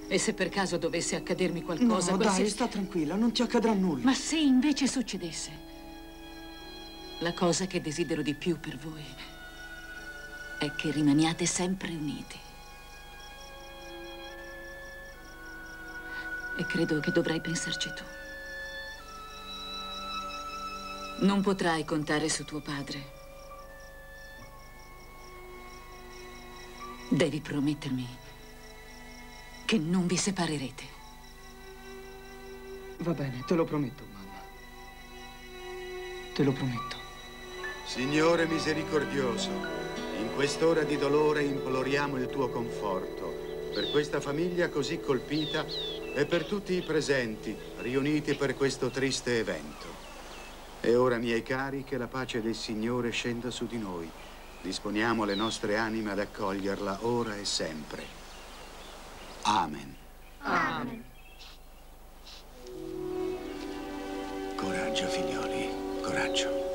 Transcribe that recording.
E se per caso dovesse accadermi qualcosa... No, dai, sta tranquilla, non ti accadrà nulla. Ma se invece succedesse, la cosa che desidero di più per voi è che rimaniate sempre uniti. E credo che dovrai pensarci tu. Non potrai contare su tuo padre. Devi promettermi che non vi separerete. Va bene, te lo prometto, mamma. Te lo prometto. Signore misericordioso, in quest'ora di dolore imploriamo il tuo conforto per questa famiglia così colpita e per tutti i presenti riuniti per questo triste evento. E ora, miei cari, che la pace del Signore scenda su di noi. Disponiamo le nostre anime ad accoglierla ora e sempre. Amen. Amen. Coraggio, figlioli, coraggio.